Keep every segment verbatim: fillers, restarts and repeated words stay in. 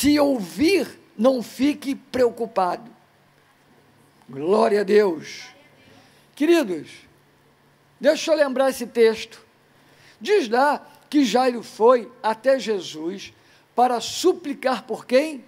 se ouvir, não fique preocupado. Glória a Deus. Queridos, deixa eu lembrar esse texto. Diz lá que Jairo foi até Jesus para suplicar por quem?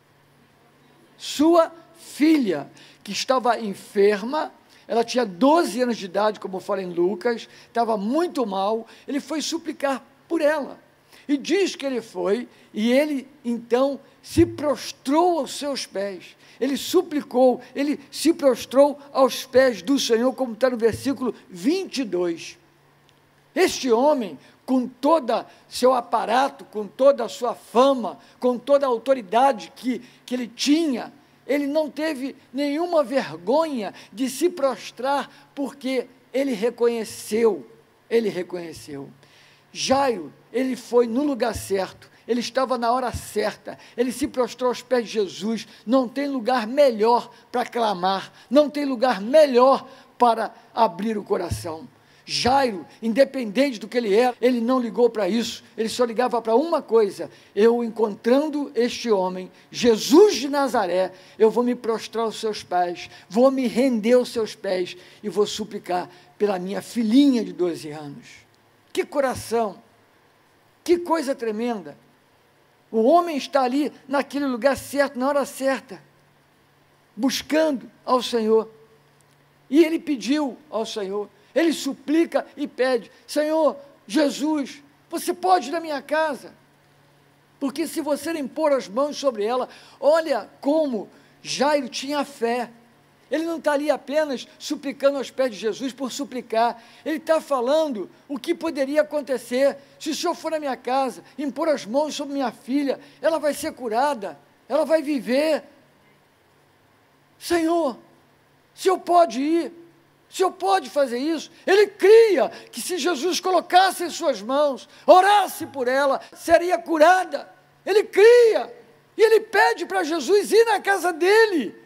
Sua filha, que estava enferma. Ela tinha doze anos de idade, como fala em Lucas, estava muito mal. Ele foi suplicar por ela. E diz que ele foi, e ele então se prostrou aos seus pés. Ele suplicou, ele se prostrou aos pés do Senhor, como está no versículo vinte e dois. Este homem, com todo seu aparato, com toda a sua fama, com toda a autoridade que, que ele tinha, ele não teve nenhuma vergonha de se prostrar, porque ele reconheceu, ele reconheceu. Jairo, ele foi no lugar certo, ele estava na hora certa, ele se prostrou aos pés de Jesus. Não tem lugar melhor para clamar, não tem lugar melhor para abrir o coração. Jairo, independente do que ele era, ele não ligou para isso, ele só ligava para uma coisa: eu encontrando este homem, Jesus de Nazaré, eu vou me prostrar aos seus pés, vou me render aos seus pés, e vou suplicar pela minha filhinha de doze anos. Que coração, que coisa tremenda. O homem está ali, naquele lugar certo, na hora certa, buscando ao Senhor, e ele pediu ao Senhor, ele suplica e pede: Senhor, Jesus, você pode ir na minha casa, porque se você não impor as mãos sobre ela, olha como Jairo tinha fé. Ele não está ali apenas suplicando aos pés de Jesus por suplicar, ele está falando o que poderia acontecer, se o Senhor for na minha casa, impor as mãos sobre minha filha, ela vai ser curada, ela vai viver. Senhor, o Senhor pode ir, o Senhor pode fazer isso. Ele cria que se Jesus colocasse em suas mãos, orasse por ela, seria curada. Ele cria, e ele pede para Jesus ir na casa dele.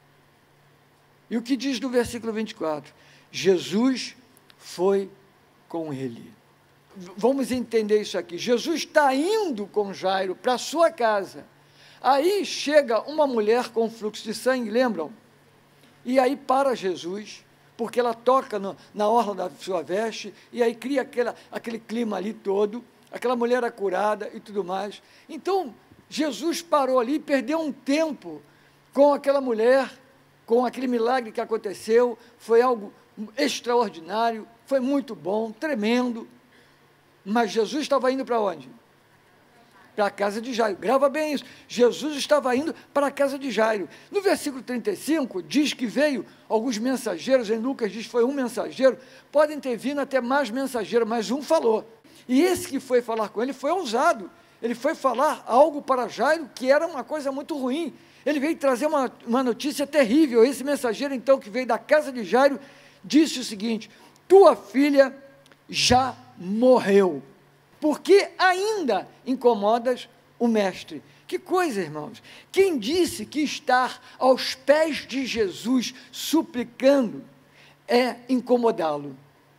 E o que diz no versículo vinte e quatro? Jesus foi com ele. Vamos entender isso aqui. Jesus está indo com Jairo para a sua casa. Aí chega uma mulher com fluxo de sangue, lembram? E aí para Jesus, porque ela toca no, na orla da sua veste, e aí cria aquela, aquele clima ali todo, aquela mulher é curada e tudo mais. Então, Jesus parou ali, perdeu um tempo com aquela mulher, com aquele milagre que aconteceu. Foi algo extraordinário, foi muito bom, tremendo, mas Jesus estava indo para onde? Para a casa de Jairo. Grava bem isso, Jesus estava indo para a casa de Jairo. No versículo trinta e cinco, diz que veio alguns mensageiros, em Lucas diz que foi um mensageiro, podem ter vindo até mais mensageiros, mas um falou, e esse que foi falar com ele foi ousado, ele foi falar algo para Jairo, que era uma coisa muito ruim. Ele veio trazer uma, uma notícia terrível. Esse mensageiro, então, que veio da casa de Jairo, disse o seguinte: tua filha já morreu, porque ainda incomodas o mestre. Que coisa, irmãos. Quem disse que estar aos pés de Jesus suplicando é incomodá-lo?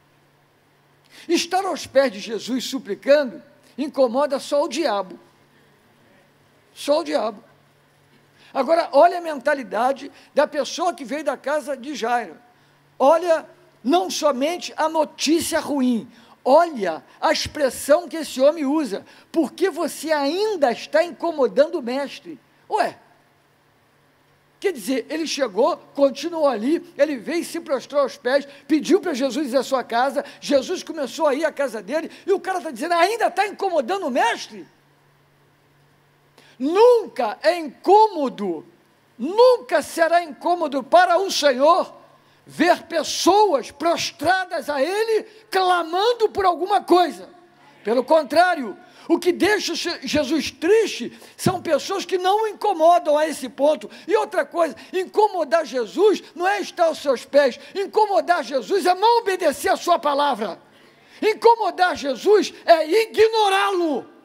Estar aos pés de Jesus suplicando incomoda só o diabo. Só o diabo. Agora, olha a mentalidade da pessoa que veio da casa de Jairo. Olha, não somente a notícia ruim, olha a expressão que esse homem usa: porque você ainda está incomodando o mestre. Ué, quer dizer, ele chegou, continuou ali, ele veio e se prostrou aos pés, pediu para Jesus ir à sua casa, Jesus começou a ir à casa dele, e o cara está dizendo: ainda está incomodando o mestre? Nunca é incômodo, nunca será incômodo para o Senhor ver pessoas prostradas a Ele, clamando por alguma coisa. Pelo contrário, o que deixa Jesus triste são pessoas que não o incomodam a esse ponto. E outra coisa, incomodar Jesus não é estar aos seus pés, incomodar Jesus é não obedecer a sua palavra, incomodar Jesus é ignorá-lo.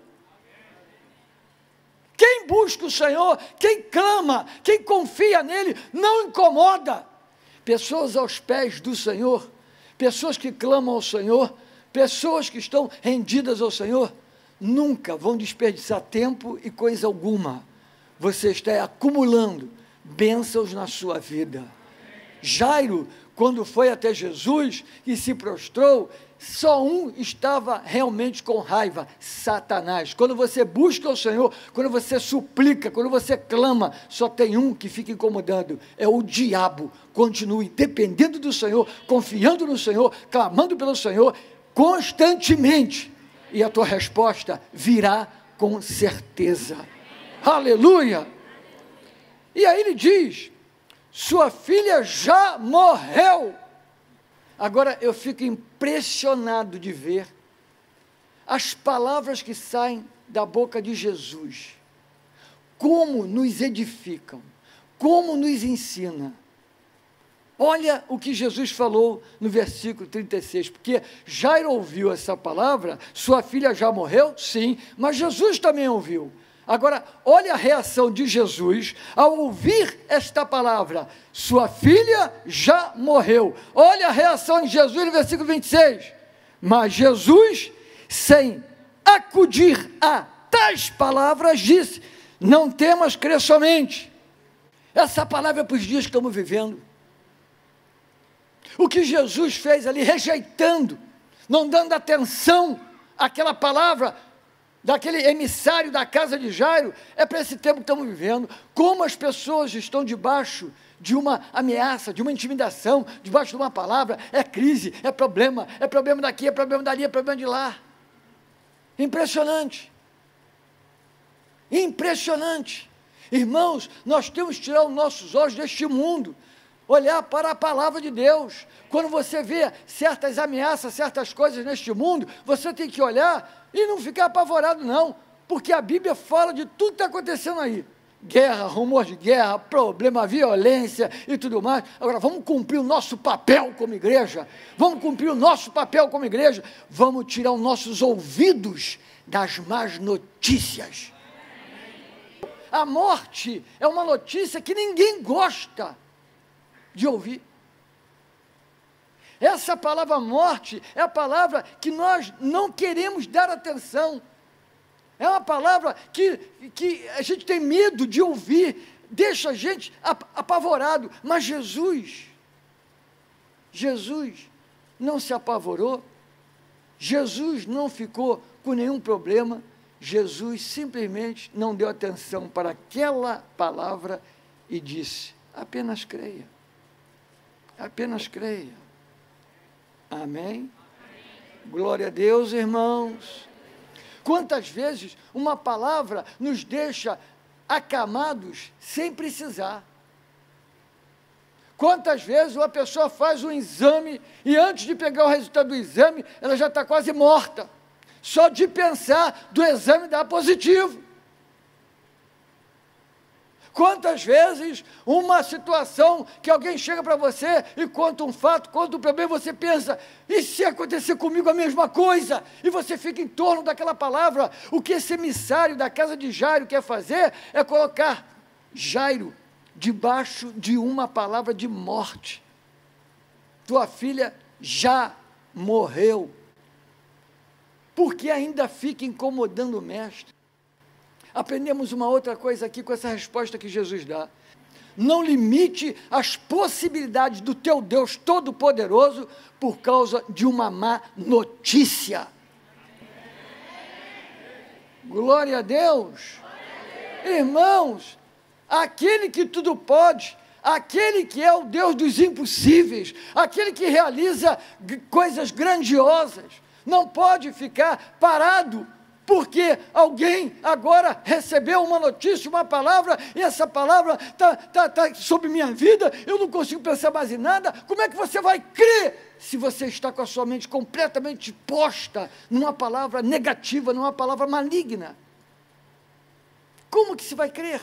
Quem busca o Senhor, quem clama, quem confia nele, não incomoda. Pessoas aos pés do Senhor, pessoas que clamam ao Senhor, pessoas que estão rendidas ao Senhor, nunca vão desperdiçar tempo e coisa alguma você está acumulando bênçãos na sua vida. Jairo, quando foi até Jesus e se prostrou, só um estava realmente com raiva: Satanás. Quando você busca o Senhor, quando você suplica, quando você clama, só tem um que fica incomodando, é o diabo. Continue dependendo do Senhor, confiando no Senhor, clamando pelo Senhor constantemente, e a tua resposta virá com certeza. Aleluia! E aí ele diz: sua filha já morreu. Agora eu fico impressionado de ver as palavras que saem da boca de Jesus, como nos edificam, como nos ensina. Olha o que Jesus falou no versículo trinta e seis, porque Jairo ouviu essa palavra: sua filha já morreu? Sim, mas Jesus também ouviu. Agora, olha a reação de Jesus ao ouvir esta palavra: sua filha já morreu. Olha a reação de Jesus no versículo vinte e seis. Mas Jesus, sem acudir a tais palavras, disse: não temas, crer somente. Essa palavra é para os dias que estamos vivendo. O que Jesus fez ali, rejeitando, não dando atenção àquela palavra daquele emissário da casa de Jairo, é para esse tempo que estamos vivendo. Como as pessoas estão debaixo de uma ameaça, de uma intimidação, debaixo de uma palavra, é crise, é problema, é problema daqui, é problema dali, é problema de lá. Impressionante. Impressionante. Irmãos, nós temos que tirar os nossos olhos deste mundo, olhar para a palavra de Deus. Quando você vê certas ameaças, certas coisas neste mundo, você tem que olhar e não ficar apavorado não, porque a Bíblia fala de tudo que está acontecendo aí: guerra, rumor de guerra, problema, violência e tudo mais. Agora vamos cumprir o nosso papel como igreja, vamos cumprir o nosso papel como igreja, vamos tirar os nossos ouvidos das más notícias. A morte é uma notícia que ninguém gosta de ouvir. Essa palavra morte é a palavra que nós não queremos dar atenção. É uma palavra que, que a gente tem medo de ouvir, deixa a gente apavorado. Mas Jesus, Jesus não se apavorou, Jesus não ficou com nenhum problema, Jesus simplesmente não deu atenção para aquela palavra e disse: apenas creia, apenas creia. Amém? Amém? Glória a Deus, irmãos. Quantas vezes uma palavra nos deixa acamados sem precisar? Quantas vezes uma pessoa faz um exame e antes de pegar o resultado do exame, ela já está quase morta, só de pensar do exame dar positivo. Quantas vezes uma situação que alguém chega para você e conta um fato, conta um problema, você pensa: e se acontecer comigo a mesma coisa? E você fica em torno daquela palavra. O que esse emissário da casa de Jairo quer fazer é colocar Jairo debaixo de uma palavra de morte. Tua filha já morreu. Porque ainda fica incomodando o mestre. Aprendemos uma outra coisa aqui com essa resposta que Jesus dá: não limite as possibilidades do teu Deus Todo-Poderoso por causa de uma má notícia. Glória a Deus. Irmãos, aquele que tudo pode, aquele que é o Deus dos impossíveis, aquele que realiza coisas grandiosas, não pode ficar parado porque alguém agora recebeu uma notícia, uma palavra, e essa palavra está tá, tá sobre minha vida, eu não consigo pensar mais em nada. Como é que você vai crer se você está com a sua mente completamente posta numa palavra negativa, numa palavra maligna? Como que se vai crer?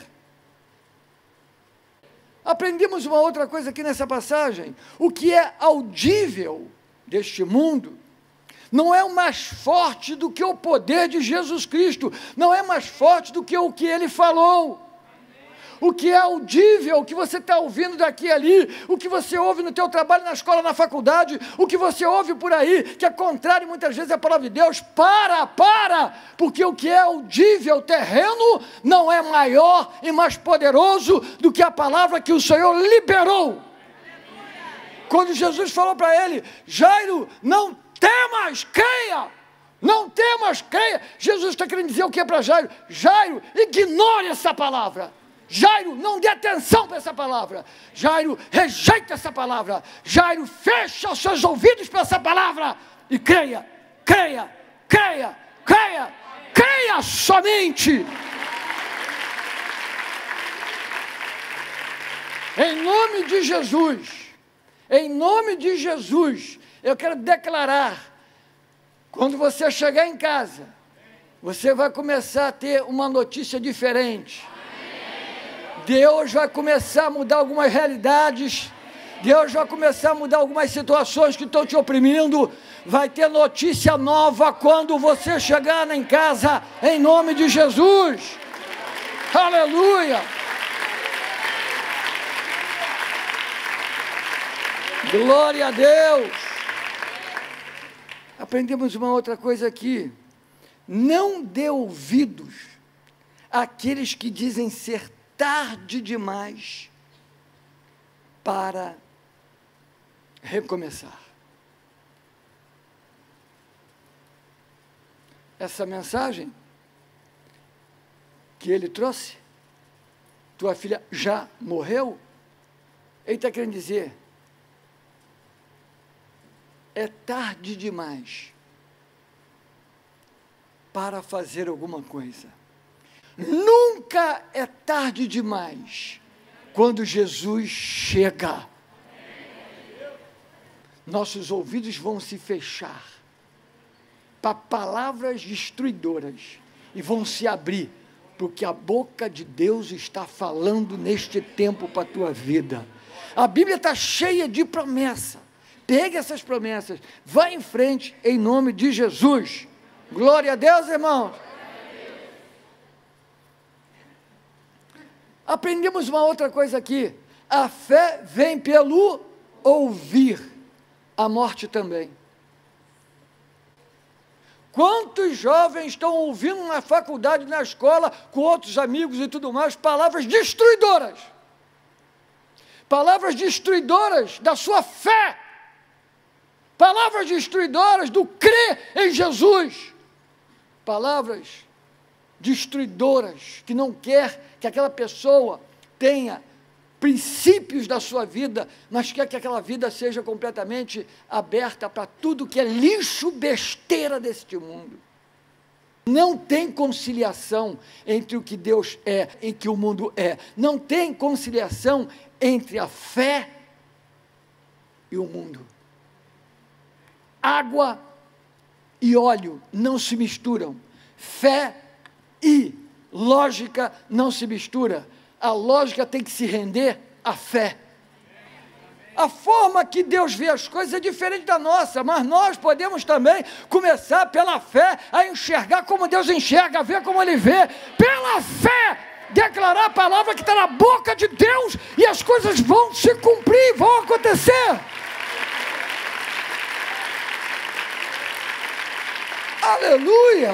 Aprendemos uma outra coisa aqui nessa passagem: o que é audível deste mundo não é mais forte do que o poder de Jesus Cristo, não é mais forte do que o que Ele falou. o que é audível, o que você está ouvindo daqui e ali, o que você ouve no teu trabalho, na escola, na faculdade, o que você ouve por aí, que é contrário muitas vezes à palavra de Deus. Para, para, porque o que é audível, terreno, não é maior e mais poderoso do que a palavra que o Senhor liberou. Quando Jesus falou para ele: Jairo, não temas, creia, não temas, creia. Jesus está querendo dizer o que para Jairo? Jairo, ignore essa palavra. Jairo, não dê atenção para essa palavra. Jairo, rejeita essa palavra. Jairo, fecha os seus ouvidos para essa palavra e creia, creia, creia, creia, creia somente. Em nome de Jesus, em nome de Jesus, eu quero declarar, quando você chegar em casa, você vai começar a ter uma notícia diferente. Deus vai começar a mudar algumas realidades, Deus vai começar a mudar algumas situações que estão te oprimindo. Vai ter notícia nova quando você chegar em casa, em nome de Jesus. Aleluia! Glória a Deus! Aprendemos uma outra coisa aqui. Não dê ouvidos àqueles que dizem ser tarde demais para recomeçar. Essa mensagem que ele trouxe, tua filha já morreu, ele está querendo dizer, é tarde demais para fazer alguma coisa. Nunca é tarde demais quando Jesus chega. Nossos ouvidos vão se fechar para palavras destruidoras e vão se abrir, porque a boca de Deus está falando neste tempo para a tua vida. A Bíblia está cheia de promessa. Pegue essas promessas, vá em frente em nome de Jesus. Glória a Deus, irmãos. Aprendemos uma outra coisa aqui. A fé vem pelo ouvir, a morte também. Quantos jovens estão ouvindo na faculdade, na escola, com outros amigos e tudo mais, palavras destruidoras. Palavras destruidoras da sua fé. Palavras destruidoras do crer em Jesus. Palavras destruidoras, que não quer que aquela pessoa tenha princípios da sua vida, mas quer que aquela vida seja completamente aberta para tudo que é lixo, besteira deste mundo. Não tem conciliação entre o que Deus é e o que o mundo é. Não tem conciliação entre a fé e o mundo. Água e óleo não se misturam. Fé e lógica não se mistura. A lógica tem que se render à fé. A forma que Deus vê as coisas é diferente da nossa, mas nós podemos também começar pela fé a enxergar como Deus enxerga, a ver como Ele vê. Pela fé, declarar a palavra que está na boca de Deus e as coisas vão se cumprir, vão acontecer. Aleluia!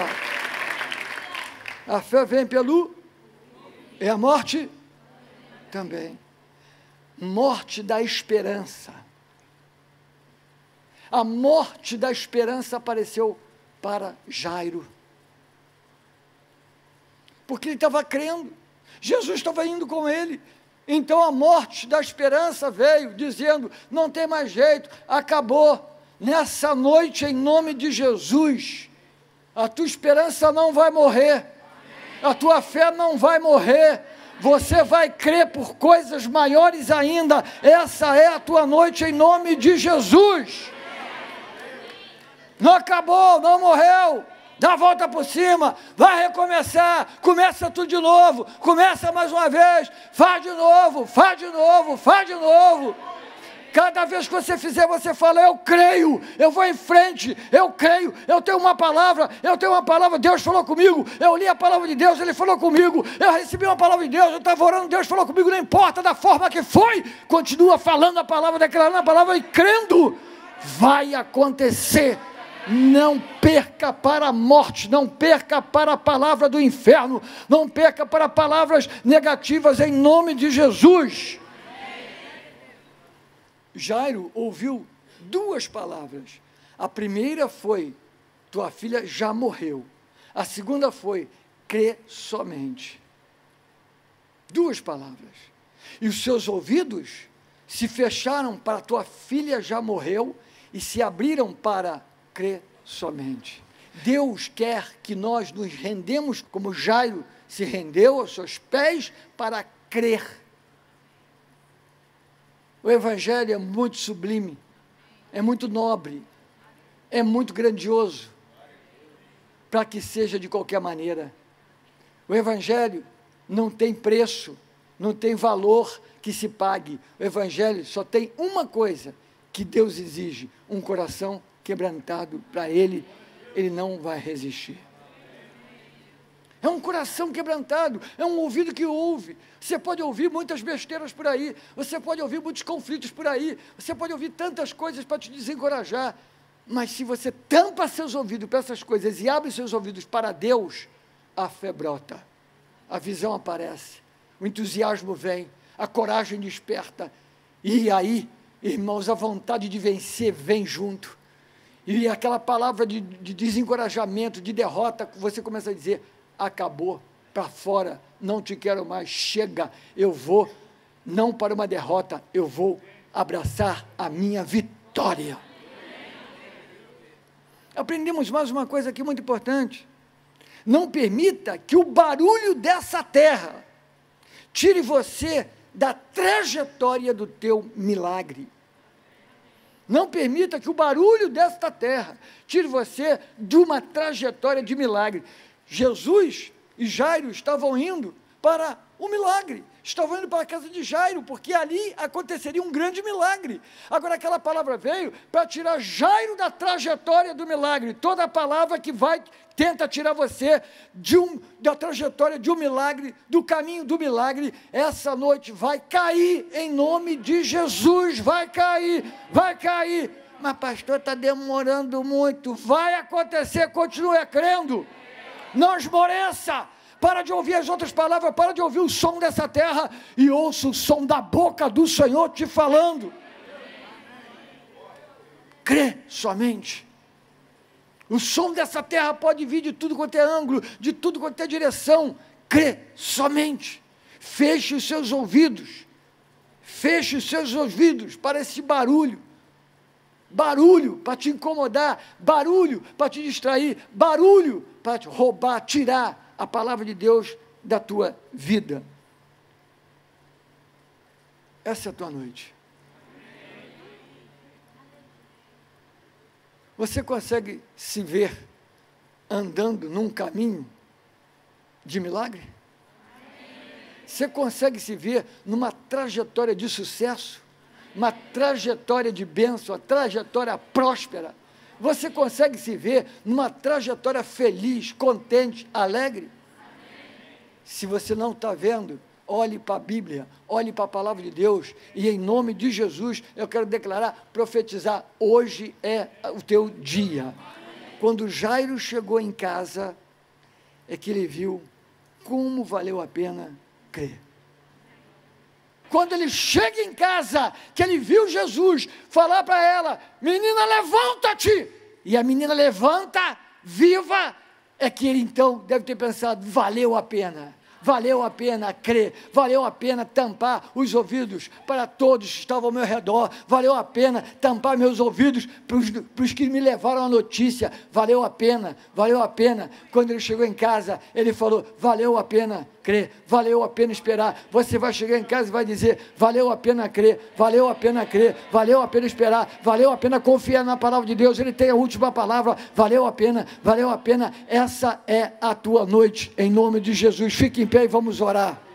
A fé vem pelo... É a morte? Também. Morte da esperança. A morte da esperança apareceu para Jairo. Porque ele estava crendo. Jesus estava indo com ele. Então a morte da esperança veio, dizendo, não tem mais jeito, acabou. Nessa noite, em nome de Jesus, a tua esperança não vai morrer, a tua fé não vai morrer, você vai crer por coisas maiores ainda. Essa é a tua noite em nome de Jesus. Não acabou, não morreu, dá a volta por cima, vai recomeçar, começa tudo de novo, começa mais uma vez, faz de novo, faz de novo, faz de novo. Cada vez que você fizer, você fala, eu creio, eu vou em frente, eu creio, eu tenho uma palavra, eu tenho uma palavra, Deus falou comigo, eu li a palavra de Deus, Ele falou comigo, eu recebi uma palavra de Deus, eu estava orando, Deus falou comigo, não importa da forma que foi, continua falando a palavra, declarando a palavra e crendo, vai acontecer. Não perca para a morte, não perca para a palavra do inferno, não perca para palavras negativas em nome de Jesus. Jairo ouviu duas palavras. A primeira foi, tua filha já morreu. A segunda foi, crê somente. Duas palavras. E os seus ouvidos se fecharam para tua filha já morreu e se abriram para crê somente. Deus quer que nós nos rendemos, como Jairo se rendeu aos seus pés, para crer. O Evangelho é muito sublime, é muito nobre, é muito grandioso, para que seja de qualquer maneira. O Evangelho não tem preço, não tem valor que se pague. O Evangelho só tem uma coisa que Deus exige, um coração quebrantado para Ele, Ele não vai resistir. É um coração quebrantado, é um ouvido que ouve. Você pode ouvir muitas besteiras por aí, você pode ouvir muitos conflitos por aí, você pode ouvir tantas coisas para te desencorajar, mas se você tampa seus ouvidos para essas coisas e abre seus ouvidos para Deus, a fé brota, a visão aparece, o entusiasmo vem, a coragem desperta, e aí, irmãos, a vontade de vencer vem junto. E aquela palavra de, de desencorajamento, de derrota, você começa a dizer, acabou, para fora, não te quero mais, chega, eu vou, não para uma derrota, eu vou abraçar a minha vitória. Aprendemos mais uma coisa aqui muito importante, não permita que o barulho dessa terra tire você da trajetória do teu milagre. Não permita que o barulho desta terra tire você de uma trajetória de milagre. Jesus e Jairo estavam indo para o milagre, estavam indo para a casa de Jairo, porque ali aconteceria um grande milagre. Agora aquela palavra veio para tirar Jairo da trajetória do milagre. Toda palavra que vai, tenta tirar você de um, da trajetória de um milagre, do caminho do milagre, essa noite vai cair em nome de Jesus, vai cair, vai cair. Mas pastor, está demorando muito, vai acontecer, continue crendo, não esmoreça. Para de ouvir as outras palavras, para de ouvir o som dessa terra e ouça o som da boca do Senhor te falando. Crê somente. O som dessa terra pode vir de tudo quanto é ângulo, de tudo quanto é direção. Crê somente. Feche os seus ouvidos. Feche os seus ouvidos para esse barulho. Barulho para te incomodar, barulho para te distrair, barulho para te roubar, tirar a palavra de Deus da tua vida. Essa é a tua noite. Você consegue se ver andando num caminho de milagre? Você consegue se ver numa trajetória de sucesso, uma trajetória de bênção, uma trajetória próspera? Você consegue se ver numa trajetória feliz, contente, alegre? Se você não está vendo, olhe para a Bíblia, olhe para a palavra de Deus, e em nome de Jesus, eu quero declarar, profetizar, hoje é o teu dia. Quando Jairo chegou em casa, é que ele viu como valeu a pena crer. Quando ele chega em casa, que ele viu Jesus falar para ela, menina, levanta-te, e a menina levanta, viva, é que ele então deve ter pensado, valeu a pena, valeu a pena crer, valeu a pena tampar os ouvidos para todos que estavam ao meu redor, valeu a pena tampar meus ouvidos para os que me levaram a notícia, valeu a pena, valeu a pena. Quando ele chegou em casa, ele falou, valeu a pena crer, valeu a pena esperar. Você vai chegar em casa e vai dizer, valeu a pena crer, valeu a pena crer, valeu a pena esperar, valeu a pena confiar na palavra de Deus, Ele tem a última palavra, valeu a pena, valeu a pena. Essa é a tua noite, em nome de Jesus. Fique em pé e vamos orar.